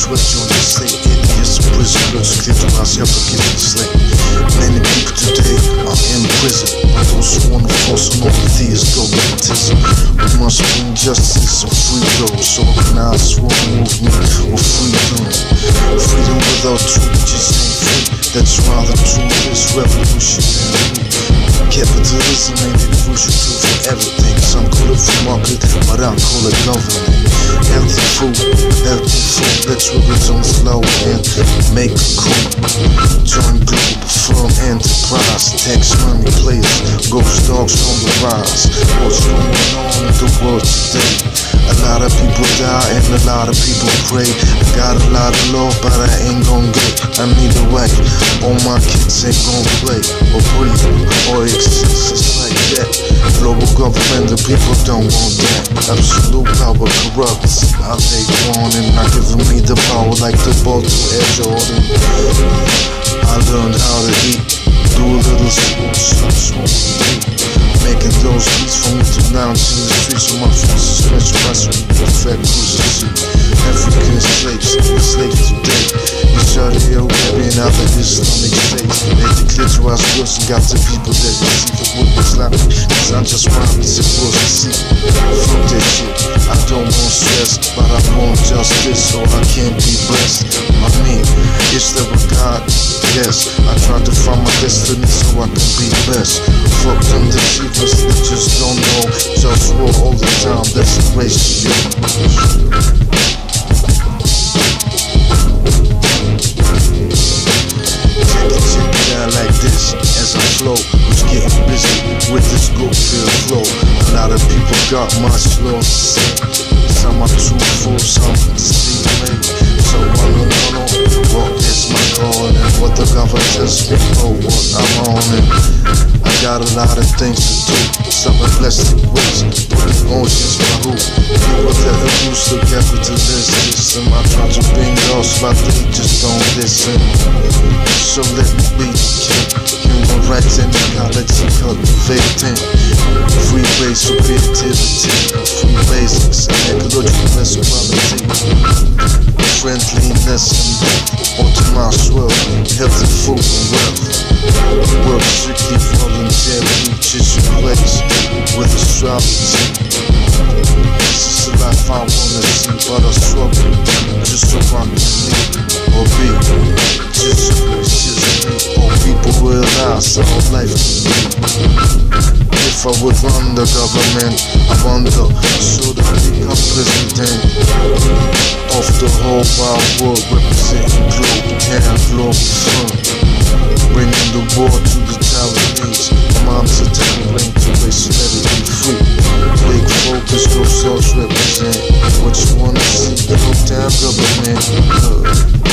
sweat on the state. Idiots, prison girls, clitoris, hypocrites, slave. Many people today are in prison. Those who wanna force on all these dogmatism. We must bring justice and free those. Organized war movement or freedom. Freedom without truth just ain't free. That's why the truth is revolutionary. Capitalism ain't the crucial tool for everything. Some call it free market, but I call it government. Healthy food, let's rip it on slow and make it cool. Join Globalfirm enterprise, tax money players, GhostDogz on the rise. What's going on in the world today? A lot of people die and a lot of people pray. I got a lot of love, but I ain't gon' get. I need a way. All my kids ain't gon' play or breathe or exist. It's like that. Global government, the people don't want that. Absolute power corrupts. I take on and not giving me the power like the ball to Air Jordan. I learned how to eat, do a little small, making those beats for me to lounge in the streets of my friends. Special restaurant, perfect cruises. African slaves today. In Saudi Arabia and other Islamic states. They declare to us girls and got the people that receive the word Islamic. Cause I just want to supposed to see. Fuck that shit. I don't want stress, but I want justice, so I can't be blessed. I mean, is there a God? Yes. I try to find my destiny so I can be best. Fuck them deceivers, they just don't know. JustWar all the time, that's a ratio. Check it out like this, as I flow. Who's getting busy with this Globalfirm flow? A lot of people got much lost to say. Some are too full, some see me. So I don't know what is my calling and what the government tells me for what I'm on it. I got a lot of things to do. Some are plastic waste, putting oceans my hoop. People that abuse the capitalist system. I try to bring those, but they just don't listen. So let me be the king. Human rights and ecology cultivating. Free base for creativity. Free basics and ecological equality. Friendliness and health. Optimized wealth. Healthy food and wealth. Work strictly voluntary. Just your place with astrology. This is the life I wanna see, but I struggle just so I can leave or be. Just me, or people realize how life can be. If I would run the government, I wonder, should I become president of the whole wide world, representing Globetown, Globalfirm, bringing the war to the Taiwanese. Mom's a brain to race, let it be free. Big focus, GhostDogz represent. What you wanna see, Globetown government.